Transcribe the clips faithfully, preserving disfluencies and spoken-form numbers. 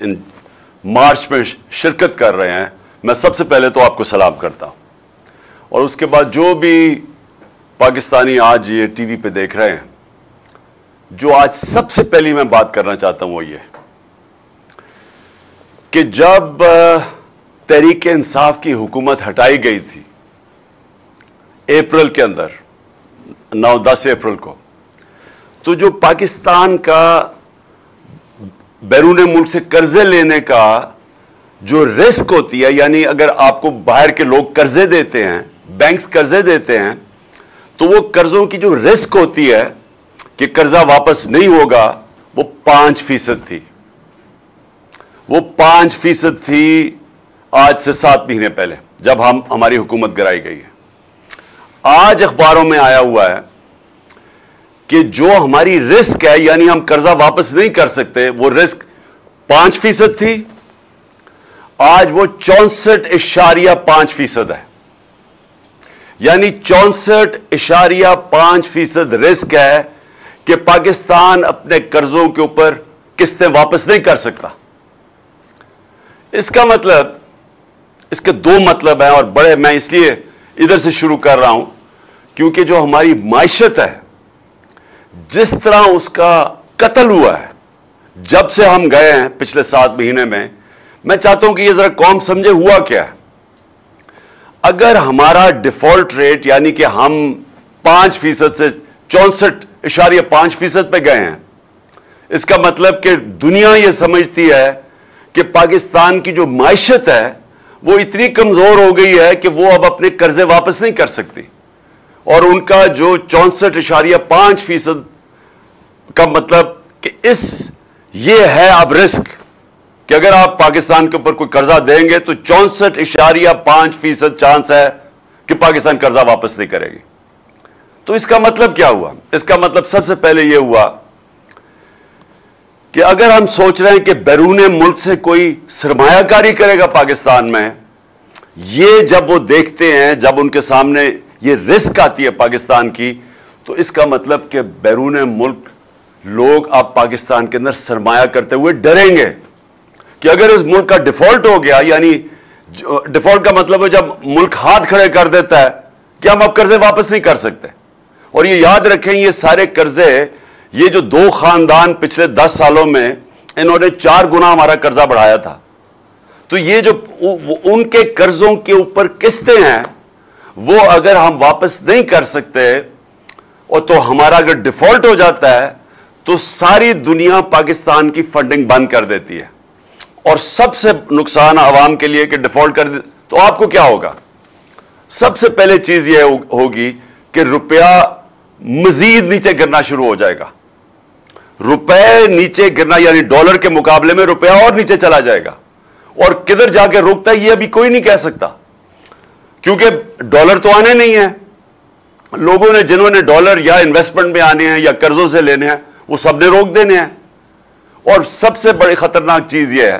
इन मार्च में शिरकत कर रहे हैं, मैं सबसे पहले तो आपको सलाम करता हूं। और उसके बाद जो भी पाकिस्तानी आज ये टीवी पे देख रहे हैं, जो आज सबसे पहली मैं बात करना चाहता हूं वो ये कि जब तहरीक इंसाफ की हुकूमत हटाई गई थी अप्रैल के अंदर, नौ दस अप्रैल को, तो जो पाकिस्तान का बैरून मुल्क से कर्जे लेने का जो रिस्क होती है, यानी अगर आपको बाहर के लोग कर्जे देते हैं, बैंक्स कर्जे देते हैं, तो वो कर्जों की जो रिस्क होती है कि कर्जा वापस नहीं होगा, वो पांच फीसद थी। वो पांच फीसद थी आज से सात महीने पहले, जब हम हमारी हुकूमत गिराई गई है। आज अखबारों में आया हुआ है कि जो हमारी रिस्क है, यानी हम कर्जा वापस नहीं कर सकते, वो रिस्क पांच फीसद थी, आज वो चौसठ इशारिया पांच फीसद है। यानी चौसठ इशारिया पांच फीसद रिस्क है कि पाकिस्तान अपने कर्जों के ऊपर किस्तें वापस नहीं कर सकता। इसका मतलब, इसके दो मतलब हैं, और बड़े, मैं इसलिए इधर से शुरू कर रहा हूं क्योंकि जो हमारी माइशत है, जिस तरह उसका कत्ल हुआ है जब से हम गए हैं पिछले सात महीने में, मैं चाहता हूं कि यह जरा कौम समझे हुआ क्या है। अगर हमारा डिफॉल्ट रेट, यानी कि हम पांच फीसद से चौसठ इशारिया पांच फीसद पे गए हैं, इसका मतलब कि दुनिया यह समझती है कि पाकिस्तान की जो माइशत है वो इतनी कमजोर हो गई है कि वो अब अपने कर्जे वापस नहीं कर सकती। और उनका जो चौसठ इशारिया पांच फीसद का मतलब कि इस ये है अब रिस्क कि अगर आप पाकिस्तान के ऊपर कोई कर्जा देंगे तो चौसठ इशारिया पांच फीसद चांस है कि पाकिस्तान कर्जा वापस नहीं करेगी। तो इसका मतलब क्या हुआ? इसका मतलब सबसे पहले यह हुआ कि अगर हम सोच रहे हैं कि बैरून मुल्क से कोई सरमायाकारी करेगा पाकिस्तान में, ये जब वो देखते हैं, जब उनके सामने ये रिस्क आती है पाकिस्तान की, तो इसका मतलब कि बैरून मुल्क लोग अब पाकिस्तान के अंदर सरमाया करते हुए डरेंगे कि अगर इस मुल्क का डिफॉल्ट हो गया, यानी डिफॉल्ट का मतलब है जब मुल्क हाथ खड़े कर देता है कि हम अब कर्जे वापस नहीं कर सकते। और ये याद रखें, ये सारे कर्जे, ये जो दो खानदान पिछले दस सालों में इन्होंने चार गुना हमारा कर्जा बढ़ाया था, तो ये जो उनके कर्जों के ऊपर किस्तें हैं, वो अगर हम वापस नहीं कर सकते, और तो हमारा अगर डिफॉल्ट हो जाता है तो सारी दुनिया पाकिस्तान की फंडिंग बंद कर देती है। और सबसे नुकसान आवाम के लिए कि डिफॉल्ट कर दे तो आपको क्या होगा? सबसे पहले चीज यह होगी कि रुपया मजीद नीचे गिरना शुरू हो जाएगा। रुपए नीचे गिरना, यानी डॉलर के मुकाबले में रुपया और नीचे चला जाएगा। और किधर जाके रुकता है यह अभी कोई नहीं कह सकता, क्योंकि डॉलर तो आने नहीं है। लोगों ने, जिन्होंने डॉलर या इन्वेस्टमेंट में आने हैं या कर्जों से लेने हैं, वो सबने रोक देने हैं। और सबसे बड़ी खतरनाक चीज यह है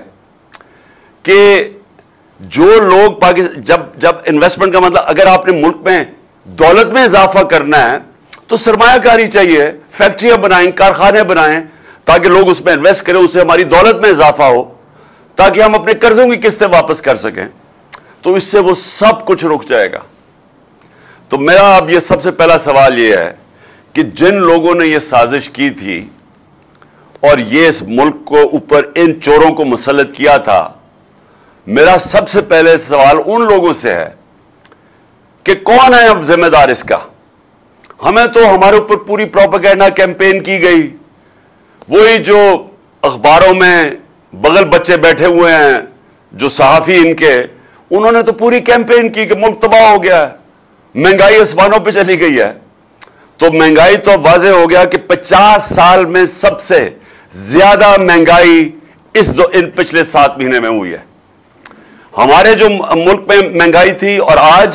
कि जो लोग पाकिस्तान, जब जब इन्वेस्टमेंट का मतलब, अगर आपने मुल्क में दौलत में इजाफा करना है तो सरमायाकारी चाहिए, फैक्ट्रियां बनाएं, कारखाने बनाएं, ताकि लोग उसमें इन्वेस्ट करें, उससे हमारी दौलत में इजाफा हो, ताकि हम अपने कर्जों की किस्तें वापस कर सकें। तो इससे वो सब कुछ रुक जाएगा। तो मेरा अब ये सबसे पहला सवाल यह है कि जिन लोगों ने यह साजिश की थी और ये इस मुल्क को ऊपर इन चोरों को मुसल्लत किया था, मेरा सबसे पहले सवाल उन लोगों से है कि कौन है अब जिम्मेदार इसका? हमें तो हमारे ऊपर पूरी प्रोपेगेंडा कैंपेन की गई, वही जो अखबारों में बगल बच्चे बैठे हुए हैं जो सहाफी इनके, उन्होंने तो पूरी कैंपेन की कि मुल्क तबाह हो गया है, महंगाई आसमानों पे चली गई है। तो महंगाई तो वाज़ेह हो गया कि पचास साल में सबसे ज्यादा महंगाई इस दो इन पिछले सात महीने में हुई है। हमारे जो मुल्क में महंगाई थी और आज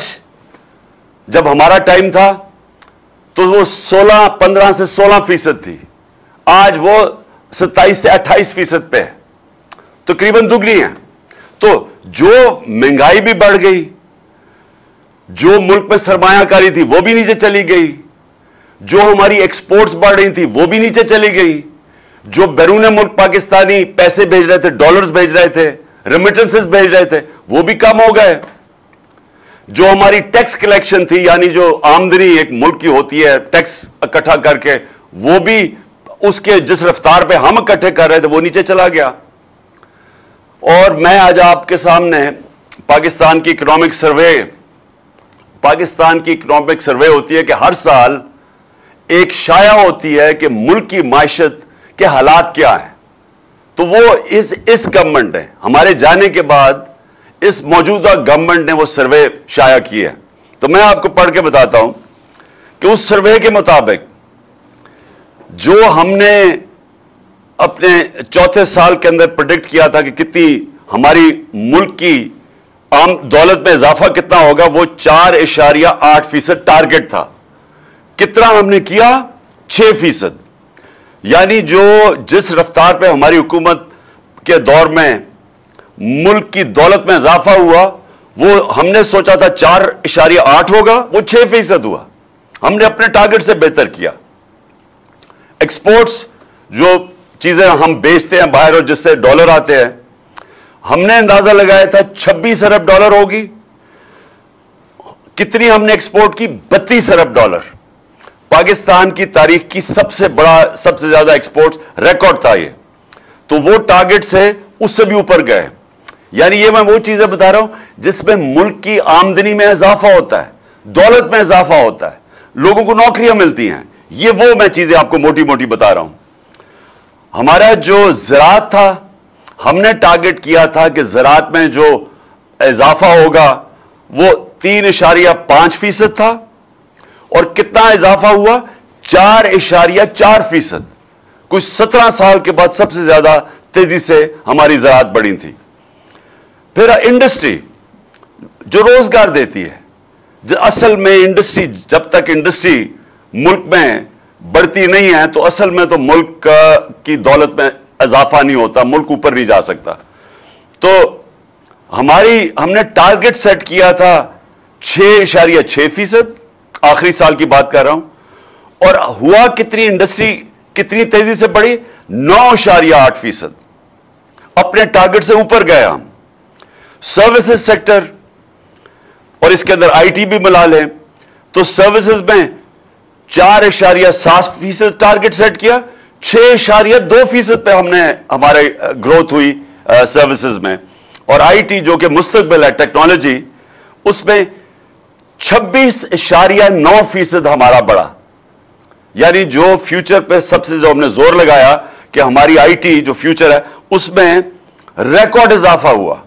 जब हमारा टाइम था तो वो सोलह पंद्रह से सोलह फीसद थी, आज वो सत्ताईस से अट्ठाईस फीसद पे है, तकरीबन दुगनी है। तो जो महंगाई भी बढ़ गई, जो मुल्क में सरमायाकारी थी वो भी नीचे चली गई, जो हमारी एक्सपोर्ट्स बढ़ रही थी वो भी नीचे चली गई, जो बैरून मुल्क पाकिस्तानी पैसे भेज रहे थे, डॉलर्स भेज रहे थे, रेमिटेंसेस भेज रहे थे, वो भी कम हो गए। जो हमारी टैक्स कलेक्शन थी, यानी जो आमदनी एक मुल्क की होती है टैक्स इकट्ठा करके, वो भी उसके जिस रफ्तार पे हम इकट्ठे कर रहे थे वो नीचे चला गया। और मैं आज आपके सामने पाकिस्तान की इकोनॉमिक सर्वे पाकिस्तान की इकोनॉमिक सर्वे होती है कि हर साल एक शाया होती है कि मुल्क की मायशत के हालात क्या हैं। तो वो इस इस गवर्नमेंट ने, हमारे जाने के बाद इस मौजूदा गवर्नमेंट ने वो सर्वे शाया की है। तो मैं आपको पढ़ के बताता हूं कि उस सर्वे के मुताबिक जो हमने अपने चौथे साल के अंदर प्रेडिक्ट किया था कि कितनी हमारी मुल्क की आम दौलत में इजाफा कितना होगा, वो चार इशारिया आठ फीसद टारगेट था। कितना हमने किया? छह फीसद। यानी जो जिस रफ्तार पे हमारी हुकूमत के दौर में मुल्क की दौलत में इजाफा हुआ, वो हमने सोचा था चार इशारिया आठ होगा, वो छह फीसद हुआ। हमने अपने टारगेट से बेहतर किया। एक्सपोर्ट्स, जो चीजें हम बेचते हैं बाहर और जिससे डॉलर आते हैं, हमने अंदाजा लगाया था छब्बीस अरब डॉलर होगी। कितनी हमने एक्सपोर्ट की? बत्तीस अरब डॉलर। पाकिस्तान की तारीख की सबसे बड़ा, सबसे ज्यादा एक्सपोर्ट रिकॉर्ड था ये। तो वो टारगेट से उससे भी ऊपर गए। यानी ये मैं वो चीजें बता रहा हूं जिसमें मुल्क की आमदनी में इजाफा होता है, दौलत में इजाफा होता है, लोगों को नौकरियां मिलती हैं। ये वो मैं चीजें आपको मोटी मोटी बता रहा हूं। हमारा जो ज़राअत था, हमने टारगेट किया था कि ज़राअत में जो इजाफा होगा वो तीन इशारिया पांच फीसद था, और कितना इजाफा हुआ? चार इशारिया चार फीसद। कुछ सत्रह साल के बाद सबसे ज्यादा तेजी से हमारी ज़राअत बढ़ी थी। फिर इंडस्ट्री, जो रोजगार देती है, जो असल में इंडस्ट्री, जब तक इंडस्ट्री मुल्क में बढ़ती नहीं है तो असल में तो मुल्क की दौलत में इजाफा नहीं होता, मुल्क ऊपर नहीं जा सकता। तो हमारी हमने टारगेट सेट किया था छह इशारिया छह फीसद, आखिरी साल की बात कर रहा हूं। और हुआ कितनी? इंडस्ट्री कितनी तेजी से बढ़ी? नौ इशारिया आठ फीसद। अपने टारगेट से ऊपर गए हम। सर्विसेज सेक्टर, और इसके अंदर आईटी भी मिला लें, तो सर्विसेज में चार इशारिया सात फीसद टारगेट सेट किया, छह इशारिया दो फीसद पे हमने हमारे ग्रोथ हुई सर्विसेज में। और आईटी जो कि मुस्तकबिल है, टेक्नोलॉजी, उसमें छब्बीस इशारिया नौ फीसद हमारा बढ़ा। यानी जो फ्यूचर पे सबसे जो हमने जोर लगाया कि हमारी आईटी जो फ्यूचर है उसमें रिकॉर्ड इजाफा हुआ।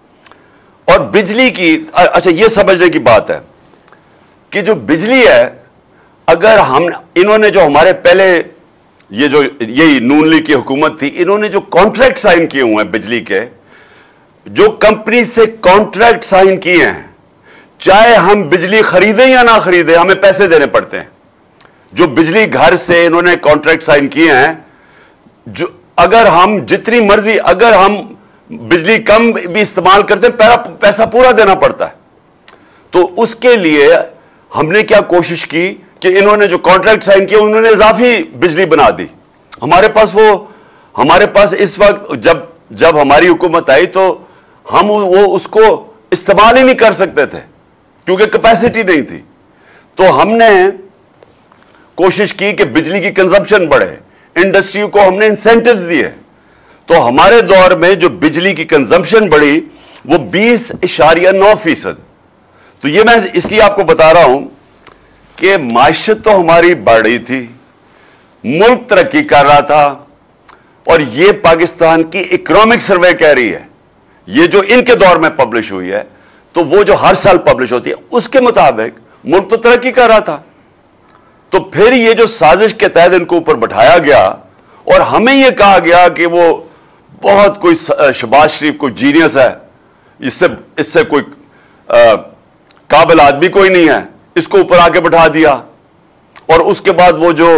और बिजली की, अच्छा ये समझने की बात है कि जो बिजली है, अगर हम इन्होंने जो हमारे पहले ये जो यही नून लीग की हुकूमत थी, इन्होंने जो कॉन्ट्रैक्ट साइन किए हुए हैं बिजली के, जो कंपनी से कॉन्ट्रैक्ट साइन किए हैं, चाहे हम बिजली खरीदें या ना खरीदें, हमें पैसे देने पड़ते हैं। जो बिजली घर से इन्होंने कॉन्ट्रैक्ट साइन किए हैं, जो अगर हम जितनी मर्जी, अगर हम बिजली कम भी इस्तेमाल करते हैं, पैसा पूरा देना पड़ता है। तो उसके लिए हमने क्या कोशिश की कि इन्होंने जो कॉन्ट्रैक्ट साइन किया उन्होंने इजाफी बिजली बना दी। हमारे पास वो हमारे पास इस वक्त जब जब हमारी हुकूमत आई तो हम वो उसको इस्तेमाल ही नहीं कर सकते थे क्योंकि कैपेसिटी नहीं थी। तो हमने कोशिश की कि बिजली की कंजम्पशन बढ़े, इंडस्ट्री को हमने इंसेंटिव्स दिए। तो हमारे दौर में जो बिजली की कंजम्पशन बढ़ी वो बीस इशारिया नौ फीसद। तो ये मैं इसलिए आपको बता रहा हूं कि मायशत तो हमारी बढ़ रही थी, मुल्क तरक्की कर रहा था, और ये पाकिस्तान की इकोनॉमिक सर्वे कह रही है, ये जो इनके दौर में पब्लिश हुई है, तो वो जो हर साल पब्लिश होती है उसके मुताबिक मुल्क तो तरक्की कर रहा था। तो फिर ये जो साजिश के तहत इनको ऊपर बैठाया गया और हमें यह कहा गया कि वो बहुत कोई शहबाज शरीफ कोई जीनियस है, इससे इससे कोई आ, काबिल आदमी कोई नहीं है, इसको ऊपर आके बैठा दिया। और उसके बाद वो जो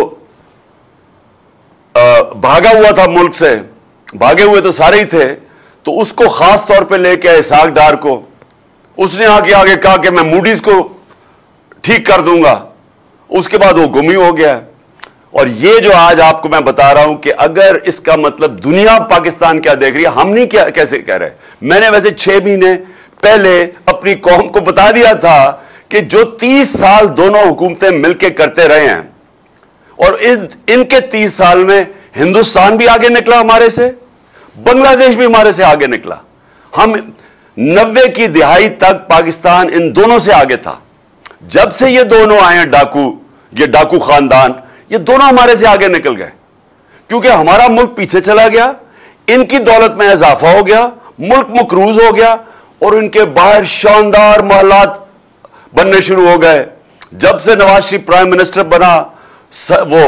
आ, भागा हुआ था मुल्क से, भागे हुए तो सारे ही थे, तो उसको खास तौर पे लेके आए इसहाक डार को। उसने आके आगे कहा कि मैं मूडीज को ठीक कर दूंगा। उसके बाद वो गुमी हो गया। और ये जो आज आपको मैं बता रहा हूं कि अगर इसका मतलब दुनिया पाकिस्तान क्या देख रही है, हम नहीं क्या कैसे कह रहे। मैंने वैसे छह महीने पहले अपनी कौम को बता दिया था कि जो तीस साल दोनों हुकूमतें मिलकर करते रहे हैं, और इन इनके तीस साल में हिंदुस्तान भी आगे निकला हमारे से, बांग्लादेश भी हमारे से आगे निकला। हम नब्बे की दिहाई तक पाकिस्तान इन दोनों से आगे था। जब से ये दोनों आए हैं डाकू, ये डाकू खानदान, ये दोनों हमारे से आगे निकल गए, क्योंकि हमारा मुल्क पीछे चला गया, इनकी दौलत में इजाफा हो गया, मुल्क मकरूज हो गया, और इनके बाहर शानदार महलात बनने शुरू हो गए। जब से नवाज शरीफ प्राइम मिनिस्टर बना, वो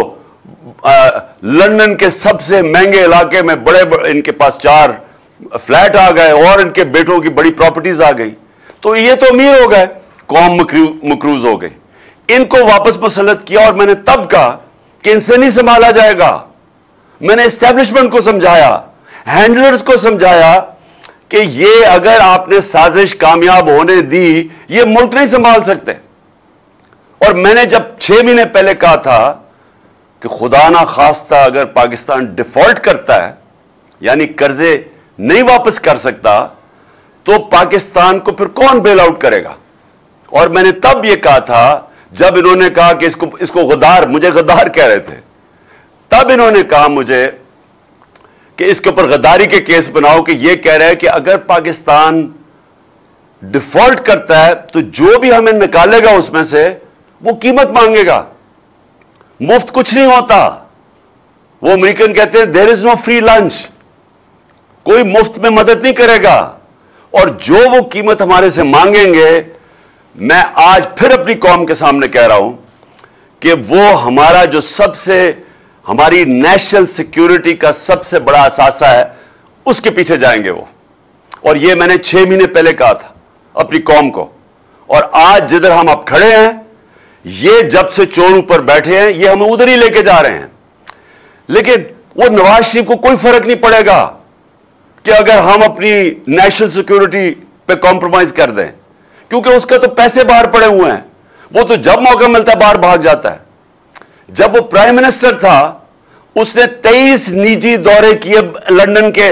लंदन के सबसे महंगे इलाके में बड़े, बड़े इनके पास चार फ्लैट आ गए, और इनके बेटों की बड़ी प्रॉपर्टीज आ गई। तो ये तो अमीर हो गए, कौम मकरूज हो गई। इनको वापस मुसल्लत किया, और मैंने तब कहा कि इनसे नहीं संभाला जाएगा। मैंने एस्टेब्लिशमेंट को समझाया, हैंडलर्स को समझाया कि ये अगर आपने साजिश कामयाब होने दी, ये मुल्क नहीं संभाल सकते। और मैंने जब छह महीने पहले कहा था कि खुदा ना खास्ता अगर पाकिस्तान डिफॉल्ट करता है, यानी कर्जे नहीं वापस कर सकता, तो पाकिस्तान को फिर कौन बेल आउट करेगा। और मैंने तब यह कहा था, जब इन्होंने कहा कि इसको इसको गद्दार, मुझे गद्दार कह रहे थे, तब इन्होंने कहा मुझे कि इसके ऊपर गद्दारी के केस बनाओ, कि यह कह रहे हैं कि अगर पाकिस्तान डिफॉल्ट करता है तो जो भी हमें निकालेगा उसमें से वो कीमत मांगेगा। मुफ्त कुछ नहीं होता। वो अमेरिकन कहते हैं there is no free lunch, कोई मुफ्त में मदद नहीं करेगा। और जो वो कीमत हमारे से मांगेंगे, मैं आज फिर अपनी कौम के सामने कह रहा हूं कि वो हमारा जो सबसे, हमारी नेशनल सिक्योरिटी का सबसे बड़ा असासा है, उसके पीछे जाएंगे वो। और ये मैंने छह महीने पहले कहा था अपनी कौम को। और आज जिधर हम अब खड़े हैं, ये जब से चोर ऊपर बैठे हैं, ये हमें उधर ही लेके जा रहे हैं। लेकिन वो नवाज शरीफ को कोई फर्क नहीं पड़ेगा कि अगर हम अपनी नेशनल सिक्योरिटी पे कॉम्प्रोमाइज कर दें, क्योंकि उसका तो पैसे बाहर पड़े हुए हैं। वो तो जब मौका मिलता है बाहर भाग जाता है। जब वो प्राइम मिनिस्टर था, उसने तेईस निजी दौरे किए लंदन के।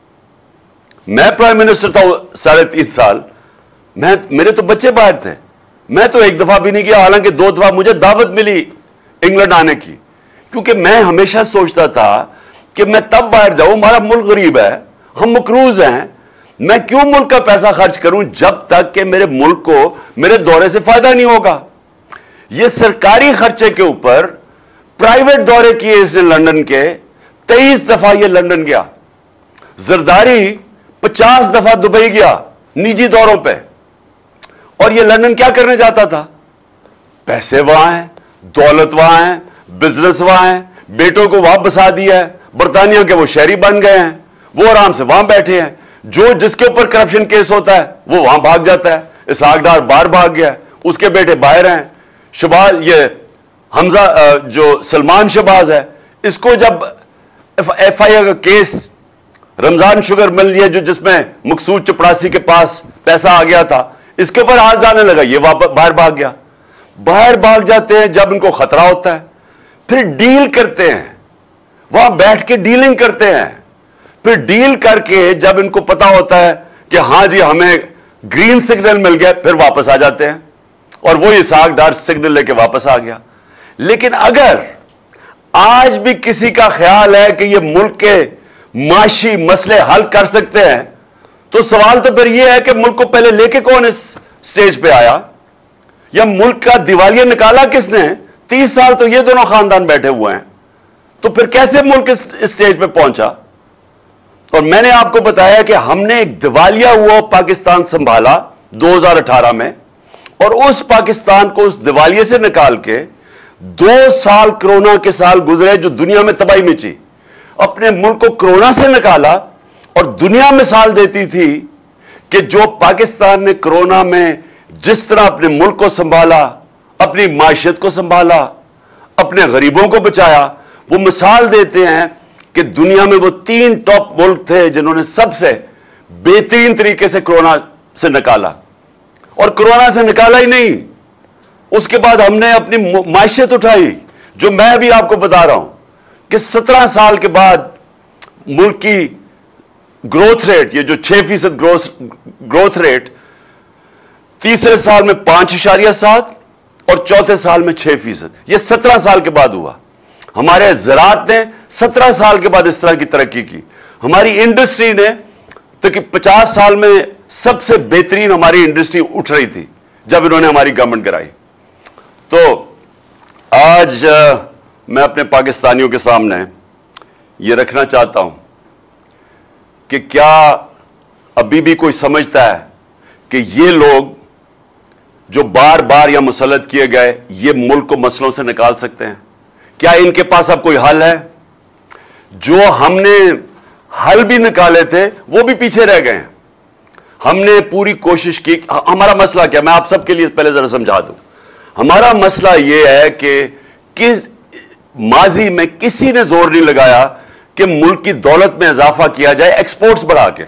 मैं प्राइम मिनिस्टर था साढ़े तीन साल, मैं मेरे तो बच्चे बाहर थे, मैं तो एक दफा भी नहीं किया। हालांकि दो दफा मुझे दावत मिली इंग्लैंड आने की, क्योंकि मैं हमेशा सोचता था कि मैं तब बाहर जाऊं, हमारा मुल्क गरीब है, हम मकरूज हैं, मैं क्यों मुल्क का पैसा खर्च करूं जब तक कि मेरे मुल्क को मेरे दौरे से फायदा नहीं होगा। ये सरकारी खर्चे के ऊपर प्राइवेट दौरे किए इसने लंदन के, तेईस दफा ये लंदन गया। जरदारी पचास दफा दुबई गया निजी दौरों पे। और ये लंदन क्या करने जाता था? पैसे वहां हैं, दौलत वहां है, बिजनेस वहां है, बेटों को वहां बसा दिया है, बरतानिया के वो शहरी बन गए हैं, वो आराम से वहां बैठे हैं। जो जिसके ऊपर करप्शन केस होता है वो वहां भाग जाता है। इसहाक डार बाहर भाग गया, उसके बेटे बाहर हैं। शबाज, ये हमजा जो सलमान शबाज है, इसको जब एफ आई आर का केस रमजान शुगर मिल रही है, जो जिसमें मकसूद चपरासी के पास पैसा आ गया था, इसके ऊपर हाथ जाने लगा, ये बाहर भाग गया। बाहर भाग जाते हैं जब इनको खतरा होता है, फिर डील करते हैं, वहां बैठ के डीलिंग करते हैं। फिर डील करके जब इनको पता होता है कि हां जी हमें ग्रीन सिग्नल मिल गया, फिर वापस आ जाते हैं। और वो इसहाक डार सिग्नल लेके वापस आ गया। लेकिन अगर आज भी किसी का ख्याल है कि ये मुल्क के माशी मसले हल कर सकते हैं, तो सवाल तो फिर यह है कि मुल्क को पहले लेके कौन इस स्टेज पे आया, या मुल्क का दिवालिया निकाला किसने? तीस साल तो ये दोनों खानदान बैठे हुए हैं, तो फिर कैसे मुल्क इस स्टेज पे पहुंचा? और मैंने आपको बताया कि हमने एक दिवालिया हुआ पाकिस्तान संभाला दो हज़ार अठारह में, और उस पाकिस्तान को उस दिवालिये से निकाल के दो साल कोरोना के साल गुजरे जो दुनिया में तबाही मची। अपने मुल्क को कोरोना से निकाला, और दुनिया मिसाल देती थी कि जो पाकिस्तान ने कोरोना में जिस तरह अपने मुल्क को संभाला, अपनी माशियत को संभाला, अपने गरीबों को बचाया, वो मिसाल देते हैं कि दुनिया में वो तीन टॉप मुल्क थे जिन्होंने सबसे बेहतरीन तरीके से कोरोना से निकाला। और कोरोना से निकाला ही नहीं, उसके बाद हमने अपनी माशियत उठाई, जो मैं अभी आपको बता रहा हूं कि सत्रह साल के बाद मुल्क की ग्रोथ रेट, ये जो छह फीसद ग्रोथ ग्रोथ रेट, तीसरे साल में पांच इशारिया सात और चौथे साल में छह फीसद, यह सत्रह साल के बाद हुआ। हमारे ज़राअत ने सत्रह साल के बाद इस तरह की तरक्की की। हमारी इंडस्ट्री ने तो कि पचास साल में सबसे बेहतरीन हमारी इंडस्ट्री उठ रही थी जब इन्होंने हमारी गवर्नमेंट कराई। तो आज आ, मैं अपने पाकिस्तानियों के सामने ये रखना चाहता हूं कि क्या अभी भी कोई समझता है कि ये लोग जो बार बार या मुसल्लत किए गए, ये मुल्क को मसलों से निकाल सकते हैं? क्या इनके पास अब कोई हल है? जो हमने हल भी निकाले थे वो भी पीछे रह गए हैं। हमने पूरी कोशिश की। हमारा मसला क्या, मैं आप सबके लिए पहले जरा समझा दूं। हमारा मसला यह है कि किस माजी में किसी ने जोर नहीं लगाया कि मुल्क की दौलत में इजाफा किया जाए एक्सपोर्ट्स बढ़ा के।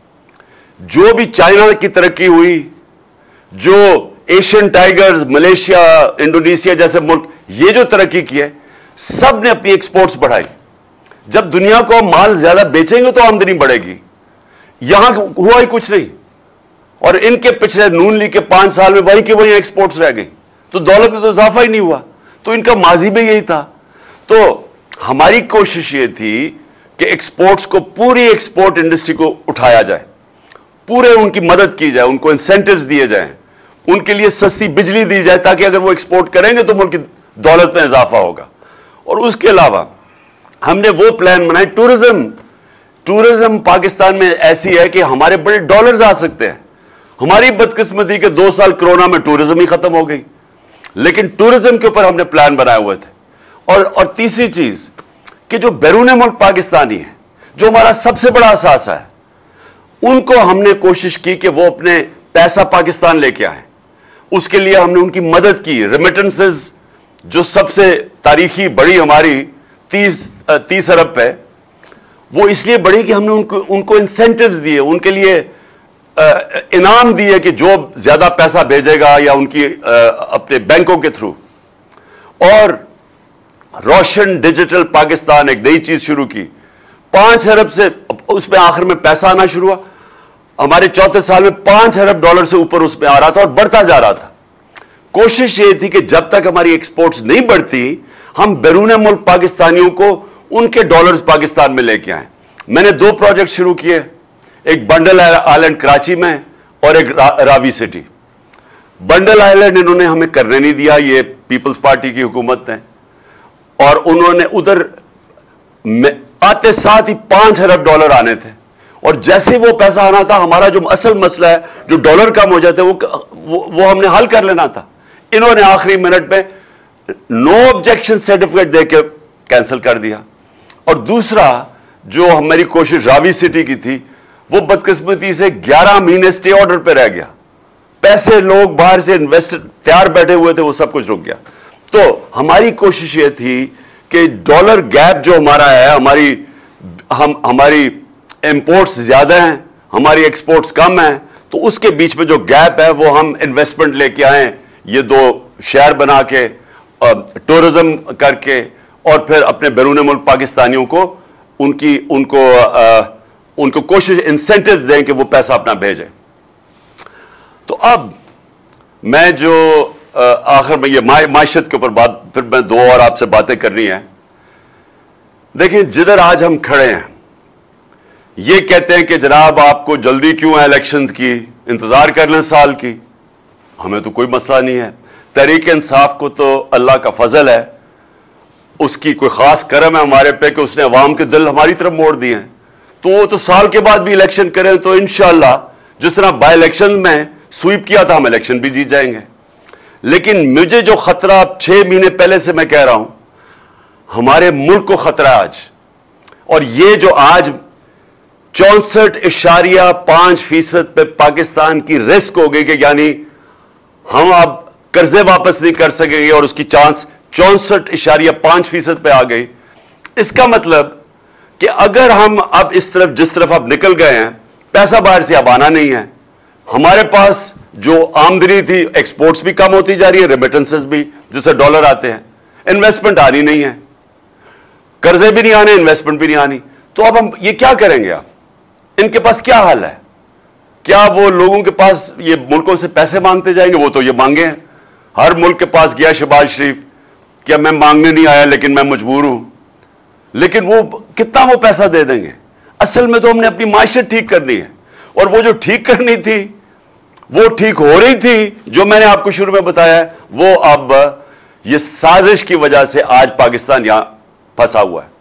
जो भी चाइना की तरक्की हुई, जो एशियन टाइगर्स, मलेशिया, इंडोनेशिया जैसे मुल्क, ये जो तरक्की की है, सब ने अपनी एक्सपोर्ट्स बढ़ाई। जब दुनिया को माल ज्यादा बेचेंगे तो आमदनी बढ़ेगी। यहां हुआ ही कुछ नहीं, और इनके पिछले नून लीग के पांच साल में वही के वही एक्सपोर्ट्स रह गई, तो दौलत में तो इजाफा ही नहीं हुआ। तो इनका माजी में यही था। तो हमारी कोशिश ये थी कि एक्सपोर्ट्स को, पूरी एक्सपोर्ट इंडस्ट्री को उठाया जाए, पूरे उनकी मदद की जाए, उनको इंसेंटिव्स दिए जाएं, उनके लिए सस्ती बिजली दी जाए, ताकि अगर वो एक्सपोर्ट करेंगे तो मुल्क की दौलत में इजाफा होगा। और उसके अलावा हमने वो प्लान बनाए, टूरिज्म टूरिज्म पाकिस्तान में ऐसी है कि हमारे बड़े डॉलर्स आ सकते हैं। हमारी बदकिस्मती के दो साल कोरोना में टूरिज्म ही खत्म हो गई, लेकिन टूरिज्म के ऊपर हमने प्लान बनाए हुए थे। और और तीसरी चीज कि जो बैरून मुल्क पाकिस्तानी है, जो हमारा सबसे बड़ा असासा है, उनको हमने कोशिश की कि वो अपने पैसा पाकिस्तान लेके आए। उसके लिए हमने उनकी मदद की। रेमिटेंसेस जो सबसे तारीखी बड़ी हमारी तीस तीस अरब पे, वो इसलिए बढ़ी कि हमने उनको उनको इंसेंटिव्स दिए, उनके लिए इनाम दिए कि जो ज्यादा पैसा भेजेगा या उनकी अपने बैंकों के थ्रू। और रोशन डिजिटल पाकिस्तान एक नई चीज शुरू की, पांच अरब से उसमें आखिर में पैसा आना शुरू हुआ। हमारे चौथे साल में पांच अरब डॉलर से ऊपर उसमें आ रहा था और बढ़ता जा रहा था। कोशिश ये थी कि जब तक हमारी एक्सपोर्ट्स नहीं बढ़ती, हम बैरून मुल्क पाकिस्तानियों को उनके डॉलर्स पाकिस्तान में लेके आए। मैंने दो प्रोजेक्ट शुरू किए, एक बंडल आइलैंड कराची में और एक रा, रावी सिटी। बंडल आइलैंड इन्होंने हमें करने नहीं दिया, ये पीपल्स पार्टी की हुकूमत है, और उन्होंने उधर आते साथ ही पांच अरब डॉलर आने थे, और जैसे वो पैसा आना था, हमारा जो असल मसला है, जो डॉलर कम हो जाते वो वो, वो हमने हल कर लेना था। इन्होंने आखिरी मिनट में नो ऑब्जेक्शन सर्टिफिकेट देकर कैंसिल कर दिया। और दूसरा, जो हमारी कोशिश रावी सिटी की थी, वो बदकिस्मती से ग्यारह महीने स्टे ऑर्डर पे रह गया। पैसे लोग बाहर से इन्वेस्टर तैयार बैठे हुए थे, वो सब कुछ रुक गया। तो हमारी कोशिश ये थी कि डॉलर गैप जो हमारा है, हमारी हम हमारी इंपोर्ट्स ज्यादा हैं, हमारी एक्सपोर्ट्स कम हैं, तो उसके बीच में जो गैप है वो हम इन्वेस्टमेंट लेके आए, ये दो शहर बना के, टूरिज्म करके, और फिर अपने बैरून मुल्क पाकिस्तानियों को उनकी उनको आ, उनको कोशिश इंसेंटिव दें कि वो पैसा अपना भेजें। तो अब मैं जो आखिर में ये मायशत के ऊपर बात, फिर मैं दो और आपसे बातें करनी है। देखिए, जिधर आज हम खड़े हैं, ये कहते हैं कि जनाब आपको जल्दी क्यों है इलेक्शंस की, इंतजार कर लें साल की। हमें तो कोई मसला नहीं है। तहरीक इंसाफ को तो अल्लाह का फजल है, उसकी कोई खास करम है हमारे पे कि उसने अवाम के दिल हमारी तरफ मोड़ दिए हैं। तो वो तो साल के बाद भी इलेक्शन करें तो इंशाअल्लाह जिस तरह बाई इलेक्शन में स्वीप किया था, हम इलेक्शन भी जीत जाएंगे। लेकिन मुझे जो खतरा अब छह महीने पहले से मैं कह रहा हूं, हमारे मुल्क को खतरा है आज। और ये जो आज चौसठ इशारिया पांच फीसद पे पाकिस्तान की रिस्क हो गई कि यानी हम अब कर्जे वापस नहीं कर सकेंगे, और उसकी चांस चौसठ इशारिया पांच फीसद पे आ गई। इसका मतलब कि अगर हम अब इस तरफ जिस तरफ अब निकल गए हैं, पैसा बाहर से अब आना नहीं है, हमारे पास जो आमदनी थी, एक्सपोर्ट्स भी कम होती जा रही है, रेमिटेंसेस भी जिससे डॉलर आते हैं, इन्वेस्टमेंट आनी नहीं है, कर्जे भी नहीं आने, इन्वेस्टमेंट भी नहीं आनी। तो अब हम ये क्या करेंगे? आप इनके पास क्या हल है? क्या वो लोगों के पास ये मुल्कों से पैसे मांगते जाएंगे? वो तो ये मांगे हैं, हर मुल्क के पास गया शहबाज शरीफ, क्या मैं मांगने नहीं आया लेकिन मैं मजबूर हूं। लेकिन वो कितना वो पैसा दे देंगे? असल में तो हमने अपनी माइशत ठीक करनी है, और वो जो ठीक करनी थी वो ठीक हो रही थी, जो मैंने आपको शुरू में बताया है, वो अब ये साजिश की वजह से आज पाकिस्तान यहां फंसा हुआ है।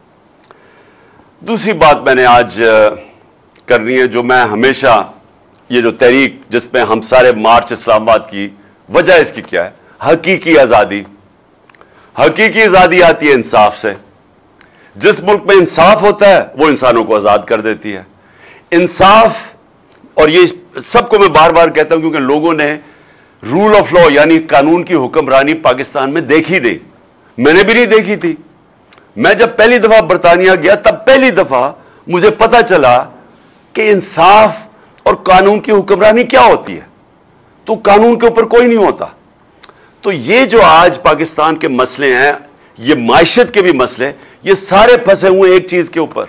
दूसरी बात मैंने आज करनी है, जो मैं हमेशा, ये जो तहरीक जिसमें हम सारे मार्च इस्लामाबाद की, वजह इसकी क्या है? हकीकी आजादी। हकीकी आजादी आती है इंसाफ से। जिस मुल्क में इंसाफ होता है वो इंसानों को आजाद कर देती है। इंसाफ, और ये सबको मैं बार बार कहता हूं क्योंकि लोगों ने रूल ऑफ लॉ यानी कानून की हुक्मरानी पाकिस्तान में देखी नहीं, मैंने भी नहीं देखी थी। मैं जब पहली दफा बरतानिया गया तब पहली दफा मुझे पता चला कि इंसाफ और कानून की हुक्मरानी क्या होती है। तो कानून के ऊपर कोई नहीं होता। तो ये जो आज पाकिस्तान के मसले हैं, ये माइशत के भी मसले, ये सारे फंसे हुए एक चीज के ऊपर,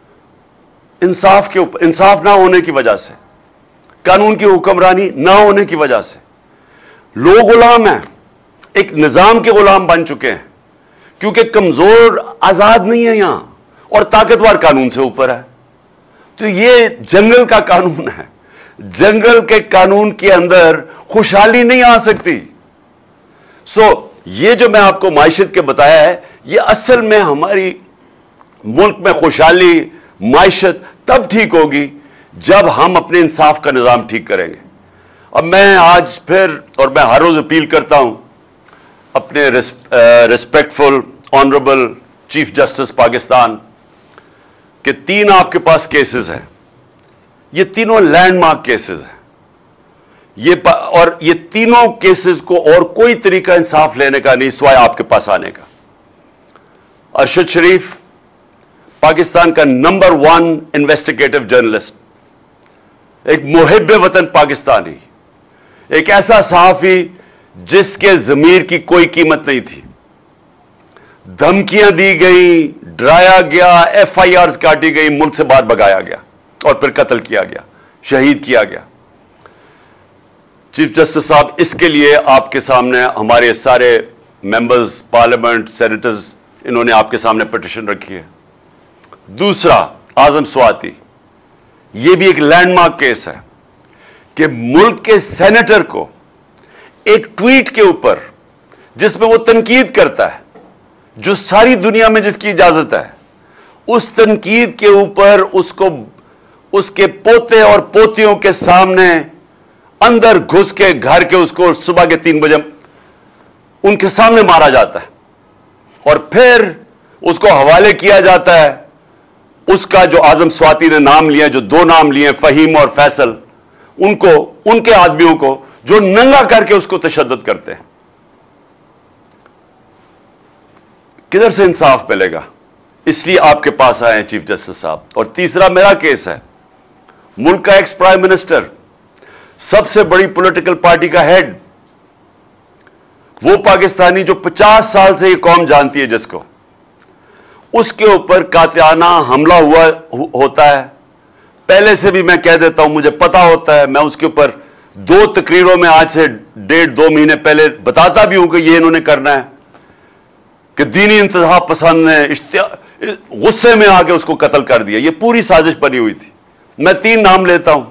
इंसाफ के ऊपर। इंसाफ ना होने की वजह से, कानून की हुक्मरानी ना होने की वजह से लोग गुलाम हैं, एक निजाम के गुलाम बन चुके हैं, क्योंकि कमजोर आजाद नहीं है यहां और ताकतवर कानून से ऊपर है। तो ये जंगल का कानून है, जंगल के कानून के अंदर खुशहाली नहीं आ सकती। सो so, ये जो मैं आपको माइशत के बताया है, ये असल में हमारी मुल्क में खुशहाली, माइशत तब ठीक होगी जब हम अपने इंसाफ का निजाम ठीक करेंगे। अब मैं आज फिर, और मैं हर रोज अपील करता हूं अपने respectful honourable chief justice Pakistan के, तीन आपके पास केसेस हैं, ये तीनों लैंडमार्क केसेस हैं, ये और ये तीनों केसेस को और कोई तरीका इंसाफ लेने का नहीं सिवाय आपके पास आने का। अरशद शरीफ पाकिस्तान का नंबर वन इन्वेस्टिगेटिव जर्नलिस्ट, एक मुहिब वतन पाकिस्तानी, एक ऐसा सहाफी जिसके जमीर की कोई कीमत नहीं थी, धमकियां दी गई, डराया गया, एफ आई आर काटी गई, मुल्क से बाहर भगाया गया और फिर कत्ल किया गया, शहीद किया गया। चीफ जस्टिस साहब, इसके लिए आपके सामने हमारे सारे मेंबर्स पार्लियामेंट, सेनेटर्स, इन्होंने आपके सामने पिटीशन रखी है। दूसरा, आजम स्वाति, यह भी एक लैंडमार्क केस है कि मुल्क के सेनेटर को एक ट्वीट के ऊपर, जिसमें वो तनकीद करता है, जो सारी दुनिया में जिसकी इजाजत है, उस तनकीद के ऊपर उसको उसके पोते और पोतियों के सामने अंदर घुस के घर के उसको सुबह के तीन बजे उनके सामने मारा जाता है और फिर उसको हवाले किया जाता है। उसका जो आजम स्वाति ने नाम लिया, जो दो नाम लिए फहीम और फैसल, उनको, उनके आदमियों को जो नंगा करके उसको तशद्दुद करते हैं। किधर से इंसाफ मिलेगा? इसलिए आपके पास आए हैं चीफ जस्टिस साहब। और तीसरा मेरा केस है, मुल्क का एक्स प्राइम मिनिस्टर, सबसे बड़ी पॉलिटिकल पार्टी का हेड, वो पाकिस्तानी जो पचास साल से ये कौम जानती है जिसको, उसके ऊपर कातिलाना हमला हुआ होता है। पहले से भी मैं कह देता हूं, मुझे पता होता है, मैं उसके ऊपर दो तकरीरों में आज से डेढ़ दो महीने पहले बताता भी हूं कि ये इन्होंने करना है, कि दीनी इंतहा पसंद ने गुस्से में आके उसको कत्ल कर दिया। ये पूरी साजिश बनी हुई थी। मैं तीन नाम लेता हूं,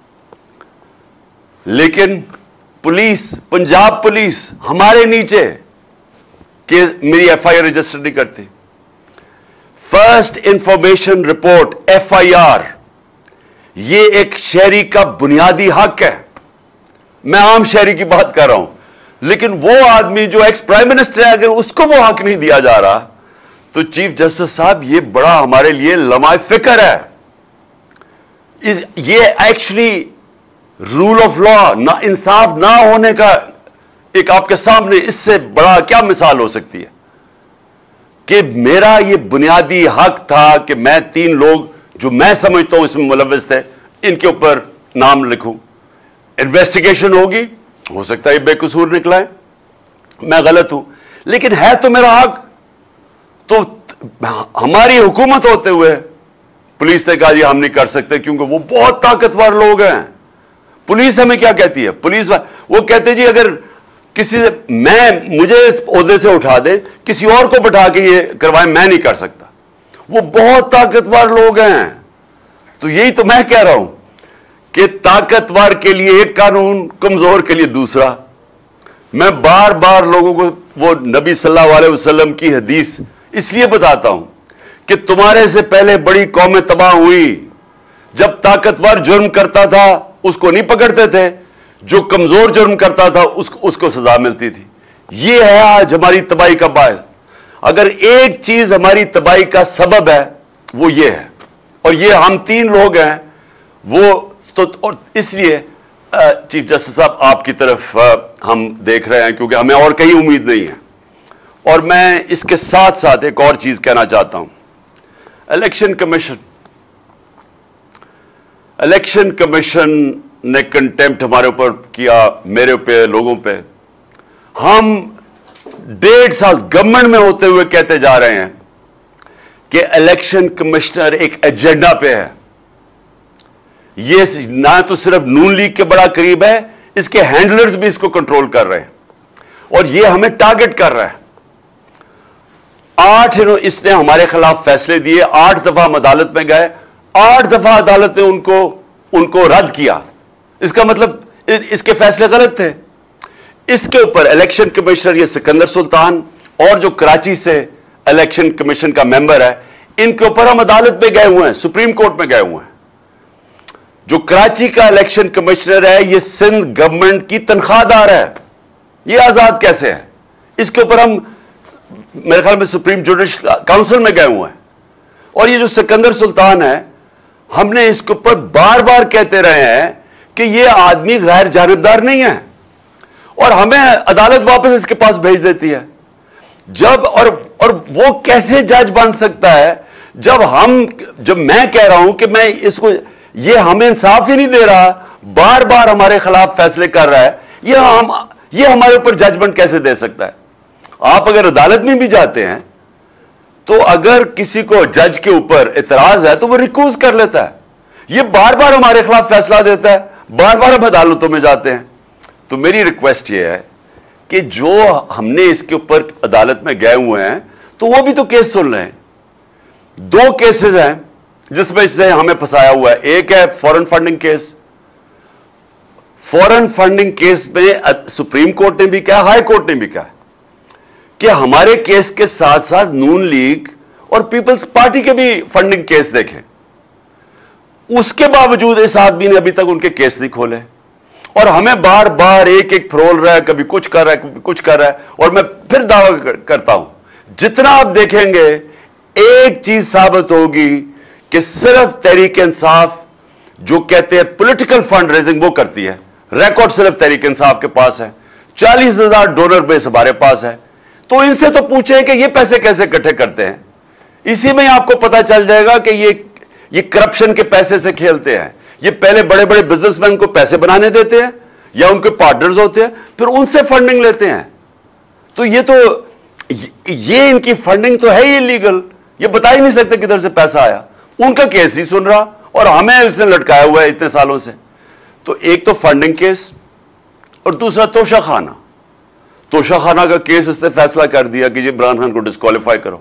लेकिन पुलिस, पंजाब पुलिस हमारे नीचे कि मेरी एफ आई आर रजिस्टर नहीं करती। First information report, F I R, ये एक शहरी का बुनियादी हक है। मैं आम शहरी की बात कर रहा हूं, लेकिन वो आदमी जो एक्स प्राइम मिनिस्टर है, अगर उसको वो हक नहीं दिया जा रहा, तो चीफ जस्टिस साहब, ये बड़ा हमारे लिए लम्हा फिक्र है। इस, ये एक्चुअली रूल ऑफ लॉ, ना इंसाफ ना होने का एक आपके सामने इससे बड़ा क्या मिसाल हो सकती है कि मेरा ये बुनियादी हक था कि मैं तीन लोग जो मैं समझता हूं इसमें मुलव्विस थे, इनके ऊपर नाम लिखूं। इन्वेस्टिगेशन होगी, हो सकता है ये बेकसूर निकला है, मैं गलत हूं, लेकिन है तो मेरा हक। तो हमारी हुकूमत होते हुए पुलिस ने कहा जी हम नहीं कर सकते क्योंकि वो बहुत ताकतवर लोग हैं। पुलिस हमें क्या कहती है? पुलिस वो कहते जी अगर किसी से मैं मुझे इस ओहदे से उठा दे, किसी और को बैठा के ये करवाए, मैं नहीं कर सकता। वो बहुत ताकतवर लोग हैं। तो यही तो मैं कह रहा हूं कि ताकतवर के लिए एक कानून, कमजोर के लिए दूसरा। मैं बार बार लोगों को वो नबी सल्लल्लाहु अलैहि वसल्लम की हदीस इसलिए बताता हूं कि तुम्हारे से पहले बड़ी कौमें तबाह हुई। जब ताकतवर जुर्म करता था उसको नहीं पकड़ते थे, जो कमजोर जुर्म करता था उसको उसको सजा मिलती थी। यह है आज हमारी तबाही का बायस। अगर एक चीज हमारी तबाही का सबब है वो ये है, और ये हम तीन लोग हैं वो तो, और इसलिए चीफ जस्टिस साहब आपकी तरफ हम देख रहे हैं क्योंकि हमें और कहीं उम्मीद नहीं है। और मैं इसके साथ साथ एक और चीज कहना चाहता हूं। इलेक्शन कमीशन इलेक्शन कमीशन ने कंटेम्प्ट हमारे ऊपर किया, मेरे पे, लोगों पे। हम डेढ़ साल गवर्नमेंट में होते हुए कहते जा रहे हैं कि इलेक्शन कमिश्नर एक एजेंडा पे है। ये ना तो सिर्फ नून लीग के बड़ा करीब है, इसके हैंडलर्स भी इसको कंट्रोल कर रहे हैं और ये हमें टारगेट कर रहा है। आठ इसने हमारे खिलाफ फैसले दिए, आठ दफा हम अदालत में गए, आठ दफा अदालत ने उनको उनको रद्द किया। इसका मतलब इसके फैसले गलत थे। इसके ऊपर इलेक्शन कमिश्नर ये सिकंदर सुल्तान और जो कराची से इलेक्शन कमीशन का मेंबर है, इनके ऊपर हम अदालत में गए हुए हैं, सुप्रीम कोर्ट में गए हुए हैं। जो कराची का इलेक्शन कमिश्नर है ये सिंध गवर्नमेंट की तनख्वाहदार है, ये आजाद कैसे है? इसके ऊपर हम मेरे ख्याल में सुप्रीम जुडिशल काउंसिल में गए हुए हैं। और ये जो सिकंदर सुल्तान है, हमने इसके ऊपर बार बार कहते रहे हैं कि ये आदमी गैर जानिबदार नहीं है और हमें अदालत वापस इसके पास भेज देती है। जब और और वो कैसे जज बन सकता है जब हम जब मैं कह रहा हूं कि मैं इसको ये हमें इंसाफ ही नहीं दे रहा, बार बार हमारे खिलाफ फैसले कर रहा है, ये हम ये हमारे ऊपर जजमेंट कैसे दे सकता है? आप अगर अदालत में भी जाते हैं तो अगर किसी को जज के ऊपर इतराज है तो वो रिक्यूज कर लेता है। ये बार बार हमारे खिलाफ फैसला देता है, बार बार हम अदालतों में जाते हैं। तो मेरी रिक्वेस्ट ये है कि जो हमने इसके ऊपर अदालत में गए हुए हैं तो वो भी तो केस सुन रहे हैं। दो केसेस हैं जिसमें इससे हमें फंसाया हुआ है। एक है foreign funding case. Foreign funding case में सुप्रीम कोर्ट ने भी कहा, हाई कोर्ट ने भी कहा कि हमारे केस के साथ साथ नून लीग और पीपल्स पार्टी के भी फंडिंग केस देखें। उसके बावजूद इस आदमी ने अभी तक उनके केस नहीं खोले और हमें बार बार एक एक फरोल रहा है, कभी कुछ कर रहा है, कभी कुछ कर रहा है। और मैं फिर दावा करता हूं, जितना आप देखेंगे एक चीज साबित होगी कि सिर्फ तहरीक इंसाफ जो कहते हैं पॉलिटिकल फंड रेजिंग वो करती है। रिकॉर्ड सिर्फ तहरीक इंसाफ के पास है, चालीस हजार डोनर बेस हमारे पास है। तो इनसे तो पूछे कि ये पैसे कैसे इकट्ठे करते हैं। इसी में आपको पता चल जाएगा कि ये ये करप्शन के पैसे से खेलते हैं। ये पहले बड़े बड़े बिजनेसमैन को पैसे बनाने देते हैं या उनके पार्टनर्स होते हैं, फिर उनसे फंडिंग लेते हैं। तो ये तो ये इनकी फंडिंग तो है ही इलीगल, ये बता ही नहीं सकते किधर से पैसा आया। उनका केस नहीं सुन रहा और हमें उसने लटकाया हुआ है इतने सालों से। तो एक तो फंडिंग केस और दूसरा तोशाखाना। तोशाखाना का केस इसने फैसला कर दिया कि इमरान खान को डिस्क्वालीफाई करो।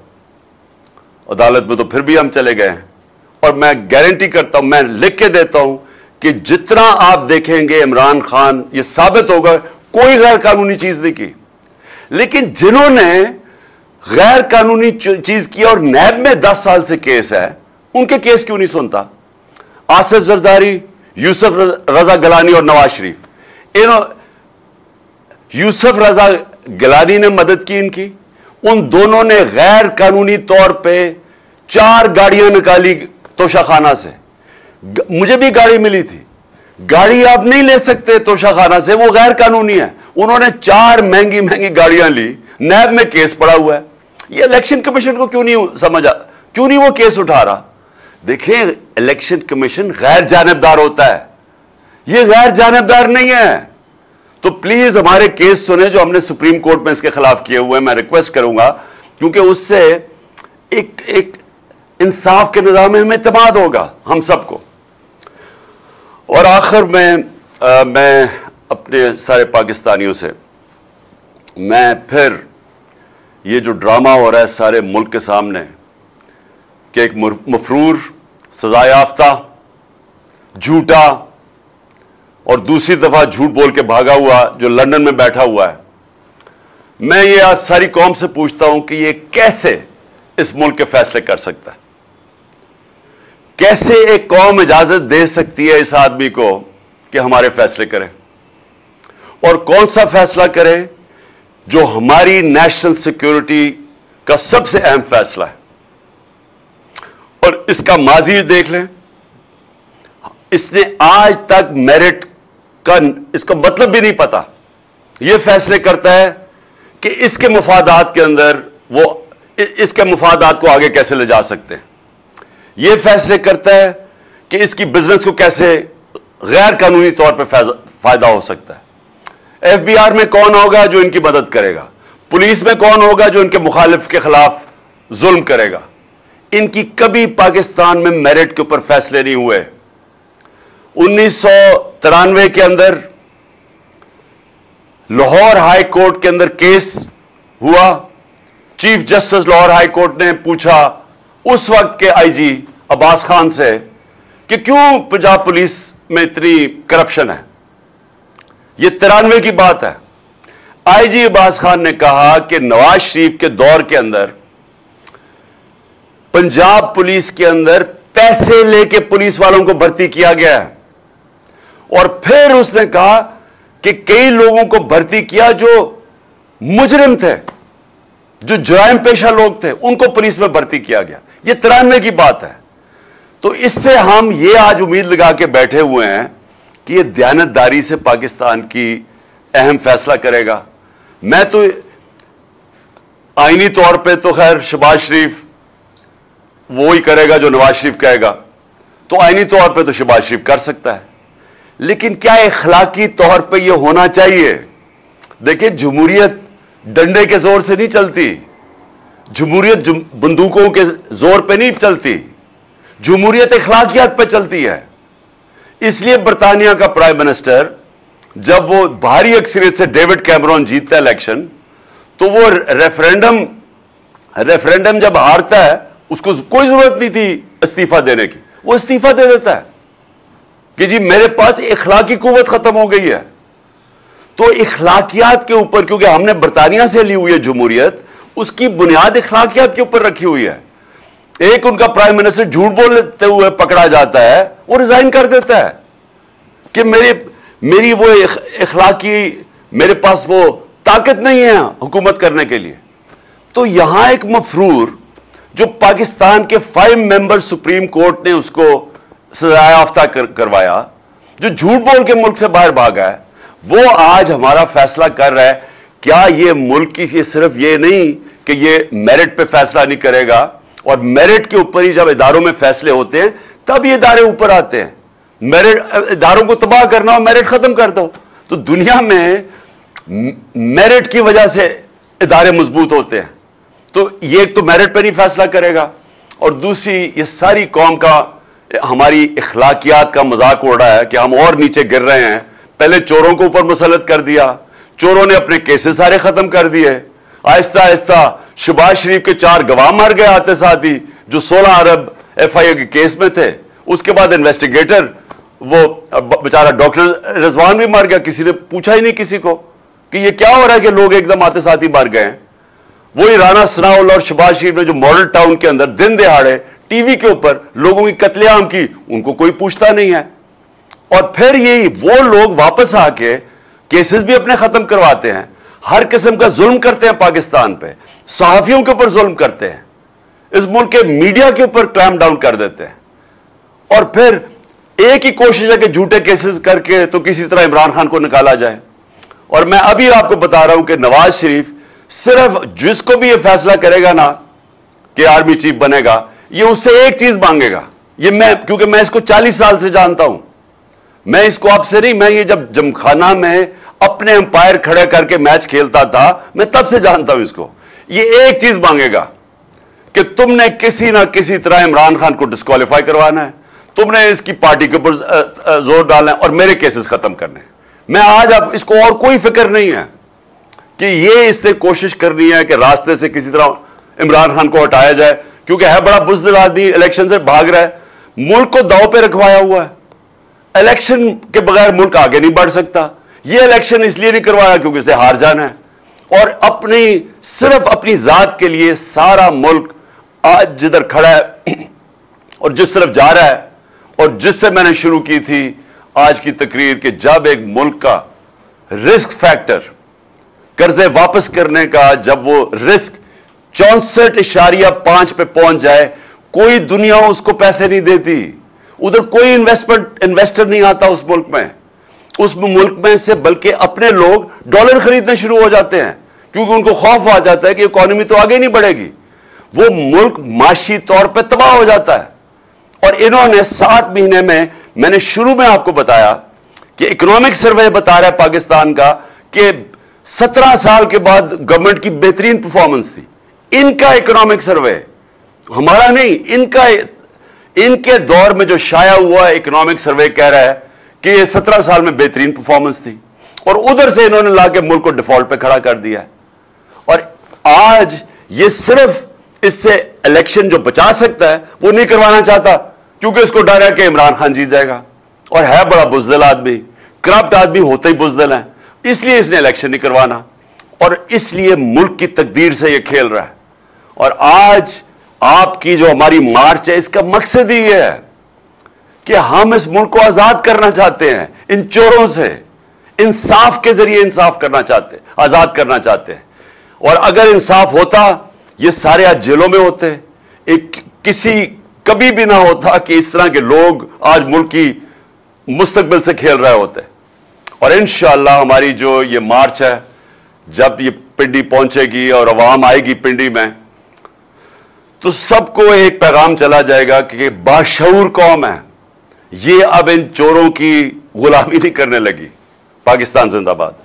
अदालत में तो फिर भी हम चले गए हैं और मैं गारंटी करता हूं, मैं लिख के देता हूं कि जितना आप देखेंगे इमरान खान, ये साबित होगा कोई गैर कानूनी चीज नहीं की। लेकिन जिन्होंने गैर कानूनी चीज की और नैब में दस साल से केस है, उनके केस क्यों नहीं सुनता? आसिफ जरदारी, यूसुफ रजा गलानी और नवाज शरीफ। इन यूसुफ रजा गलानी ने मदद की इनकी। उन दोनों ने गैर कानूनी तौर पे चार गाड़ियां निकाली तोशाखाना से। मुझे भी गाड़ी मिली थी। गाड़ी आप नहीं ले सकते तोशाखाना से, वो गैर कानूनी है। उन्होंने चार महंगी महंगी गाड़ियां ली, नैब में केस पड़ा हुआ है। ये इलेक्शन कमीशन को क्यों नहीं समझा, क्यों नहीं वो केस उठा रहा? देखिए, इलेक्शन कमीशन गैर जानिबदार होता है, ये गैर जानिबदार नहीं है। تو پلیز ہمارے کیس سنیں جو ہم نے سپریم کورٹ میں اس کے خلاف کیے ہوئے ہیں. میں ریکویسٹ کروں گا کیونکہ اس سے ایک ایک انصاف کے نظام میں ہمیں اعتماد ہوگا ہم سب کو. اور آخر میں آ, میں اپنے سارے پاکستانیوں سے میں پھر یہ جو ڈرامہ ہو رہا ہے سارے ملک کے سامنے کہ ایک مفرور سزا یافتہ جھوٹا اور دوسری دفعہ جھوٹ بول کے بھاگا ہوا جو لندن میں بیٹھا ہوا ہے, میں یہ آج ساری قوم سے پوچھتا ہوں کہ یہ کیسے اس ملک کے فیصلے کر سکتا ہے؟ کیسے ایک قوم اجازت دے سکتی ہے اس آدمی کو کہ ہمارے فیصلے کرے؟ اور کون سا فیصلہ کرے جو ہماری نیشنل سیکیورٹی کا سب سے اہم فیصلہ ہے؟ اور اس کا ماضی دیکھ لیں, اس نے آج تک میرٹ کا اس کا مطلب بھی نہیں پتا. یہ فیصلے کرتا ہے کہ اس کے مفادات کے اندر وہ اس کے مفادات کو آگے کیسے لے جا سکتے ہیں. یہ فیصلے کرتا ہے کہ اس کی بزنس کو کیسے غیر قانونی طور پہ فائدہ ہو سکتا ہے. ایف بی آر میں کون ہوگا جو ان کی مدد کرے گا؟ پولیس میں کون ہوگا جو ان کے مخالف کے خلاف ظلم کرے گا؟ ان کی کبھی پاکستان میں میرٹ کے اوپر فیصلے نہیں ہوئے. انیس سو ترانوے کے اندر لاہور ہائی کورٹ کے اندر کیس ہوا. Chief justice Lahore high court نے پوچھا اس وقت کے آئی جی عباس خان سے کہ کیوں پنجاب پولیس میں اتنی کرپشن ہے. یہ ترانوے کی بات ہے. آئی جی عباس خان نے کہا کہ نواز شریف کے دور کے اندر پنجاب پولیس کے اندر پیسے لے کے پولیس والوں کو بھرتی کیا گیا ہے. اور پھر اس نے کہا کہ کئی لوگوں کو بھرتی کیا جو مجرم تھے, جو جرائم پیشہ لوگ تھے, ان کو پولیس میں بھرتی کیا گیا. یہ ترانوے کی بات ہے. تو اس سے ہم یہ آج امید لگا کے بیٹھے ہوئے ہیں کہ یہ دیانتداری سے پاکستان کی اہم فیصلہ کرے گا. میں تو آئینی طور پہ تو خیر شہباز شریف وہی کرے گا جو نواز شریف کہے گا, تو آئینی طور پہ تو شہباز شریف کر سکتا ہے. لیکن کیا اخلاقی طور پہ یہ ہونا چاہیے؟ دیکھیں, جمہوریت ڈنڈے کے زور سے نہیں چلتی, جمہوریت بندوقوں کے زور پہ نہیں چلتی, جمہوریت اخلاقیات پہ چلتی ہے. اس لیے برطانیہ کا پرائم منسٹر جب وہ بھاری اکثریت سے ڈیوڈ کیمرون جیتتا ہے الیکشن, تو وہ ریفرینڈم ریفرینڈم جب ہارتا ہے اس کو کوئی ضرورت نہیں تھی استعفی دینے کی, وہ استعفی دے دیتا ہے کہ جی میرے پاس اخلاقی قوت ختم ہو گئی ہے. تو اخلاقیات کے اوپر, کیونکہ ہم نے برطانیہ سے لی ہوئی ہے جمہوریت, اس کی بنیاد اخلاقیات کے اوپر رکھی ہوئی ہے. ایک ان کا پرائم منسٹر جھوٹ بولتے ہوئے پکڑا جاتا ہے, وہ ریزائن کر دیتا ہے کہ میری میری وہ اخلاقی, میرے پاس وہ طاقت نہیں ہے حکومت کرنے کے لیے. تو یہاں ایک مفرور جو پاکستان کے فائیو ممبر سپریم کورٹ نے اس کو سزا یافتہ کروایا, جو جھوٹ بول کے ملک سے باہر بھاگا ہے, وہ آج ہمارا فیصلہ کر رہا ہے. کیا یہ ملک کی یہ صرف یہ نہیں کہ یہ میرٹ پہ فیصلہ نہیں کرے گا, اور میرٹ کے اوپر ہی جب اداروں میں فیصلے ہوتے ہیں تب یہ ادارے اوپر آتے ہیں. میرٹ اداروں کو تباہ کرنا ہو, میرٹ ختم کر دو. تو دنیا میں میرٹ کی وجہ سے ادارے مضبوط ہوتے ہیں. تو یہ ایک تو میرٹ پہ نہیں فیصلہ کرے گا, اور دوسری یہ ساری قوم کا ہماری اخلاقیات کا مذاق اڑ رہا ہے کہ ہم اور نیچے گر رہے ہیں. پہلے چوروں کو اوپر مسلط کر دیا, چوروں نے اپنے کیسز سارے ختم کر دیے. آہستہ آہستہ شہباز شریف کے چار گواہ مر گئے آتے ساتھ ہی جو سولہ ارب ایف آئی اے کے کیس میں تھے. اس کے بعد انویسٹیگیٹر وہ بیچارہ ڈاکٹر رضوان بھی مر گیا, کسی نے پوچھا ہی نہیں کسی کو کہ یہ کیا ہو رہا ہے کہ لوگ ایک دم آتے ساتھ ہی مر گئے ہیں. وہی رانا ثناءاللہ اور شہباز شریف نے جو ماڈل ٹاؤن کے اندر دن دہاڑے ٹی وی کے اوپر لوگوں کی قتل عام کی, ان کو کوئی پوچھتا نہیں ہے. اور پھر یہی وہ لوگ واپس آ کے کیسز بھی اپنے ختم کرواتے ہیں, ہر قسم کا ظلم کرتے ہیں پاکستان پہ, صحافیوں کے اوپر ظلم کرتے ہیں, اس ملک کے میڈیا کے اوپر کلیم ڈاؤن کر دیتے ہیں. اور پھر ایک ہی کوشش ہے کہ جھوٹے کیسز کر کے تو کسی طرح عمران خان کو نکالا جائے. اور میں ابھی آپ کو بتا رہا ہوں کہ نواز شریف صرف جس کو بھی یہ فیصلہ کرے گا نا کہ آرمی چیف بنے گا, یہ اس سے ایک چیز مانگے گا. یہ میں کیونکہ میں اس کو چالیس سال سے جانتا ہوں, میں اس کو آپ سے نہیں, میں یہ جب جمخانہ میں अपने अंपायर खड़े करके मैच खेलता था, मैं तब से जानता हूं इसको। ये एक चीज मांगेगा कि तुमने किसी ना किसी तरह इमरान खान को डिस्क्वालीफाई करवाना है, तुमने इसकी पार्टी के ऊपर जोर डालना है और मेरे केसेस खत्म करने हैं। मैं आज अब इसको और कोई फिक्र नहीं है कि ये इसने कोशिश करनी है कि रास्ते से किसी तरह इमरान खान को हटाया जाए, क्योंकि है बड़ा बुज़दिल आदमी, इलेक्शन से भाग रहा है, मुल्क को दांव पे रखवाया हुआ है। इलेक्शन के बगैर मुल्क आगे नहीं बढ़ सकता। ये इलेक्शन इसलिए नहीं करवाया क्योंकि इसे हार जाना है, और अपनी सिर्फ अपनी जात के लिए सारा मुल्क आज जिधर खड़ा है और जिस तरफ जा रहा है, और जिससे मैंने शुरू की थी आज की तकरीर कि जब एक मुल्क का रिस्क फैक्टर कर्जे वापस करने का, जब वो रिस्क चौसठ इशारिया पांच पे पहुंच जाए, कोई दुनिया उसको पैसे नहीं देती, उधर कोई इन्वेस्टमेंट इन्वेस्टर नहीं आता उस मुल्क में, उस मुल्क में से बल्कि अपने लोग डॉलर खरीदने शुरू हो जाते हैं, क्योंकि उनको खौफ आ जाता है कि इकोनॉमी तो आगे नहीं बढ़ेगी। वो मुल्क माशी तौर पे तबाह हो जाता है। और इन्होंने सात महीने में, मैंने शुरू में आपको बताया कि इकोनॉमिक सर्वे बता रहा है पाकिस्तान का कि सत्रह साल के बाद गवर्नमेंट की बेहतरीन परफॉर्मेंस थी। इनका इकोनॉमिक सर्वे, हमारा नहीं, इनका, इनके दौर में जो शाया हुआ इकोनॉमिक सर्वे कह रहा है कि ये सत्रह साल में बेहतरीन परफॉर्मेंस थी, और उधर से इन्होंने लाके मुल्क को डिफॉल्ट पे खड़ा कर दिया है। और आज ये सिर्फ इससे इलेक्शन जो बचा सकता है वो नहीं करवाना चाहता, क्योंकि उसको डर है कि इमरान खान जीत जाएगा, और है बड़ा बुज़दिल आदमी, करप्ट आदमी होते ही बुज़दिल है, इसलिए इसने इलेक्शन नहीं करवाना, और इसलिए मुल्क की तकदीर से ये खेल रहा है। और आज आपकी जो हमारी मार्च है, इसका मकसद ही यह है कि हम इस मुल्क को आजाद करना चाहते हैं, इन चोरों से इंसाफ के जरिए इंसाफ करना चाहते हैं, आजाद करना चाहते हैं। और अगर इंसाफ होता, ये सारे आज जेलों में होते, एक किसी कभी भी ना होता कि इस तरह के लोग आज मुल्क की मुस्तकबिल से खेल रहे होते। और इंशाअल्लाह हमारी जो ये मार्च है, जब ये पिंडी पहुंचेगी और अवाम आएगी पिंडी में, तो सबको एक पैगाम चला जाएगा कि बाशऊर कौम है, ये अब इन चोरों की गुलामी नहीं करने लगी। पाकिस्तान जिंदाबाद।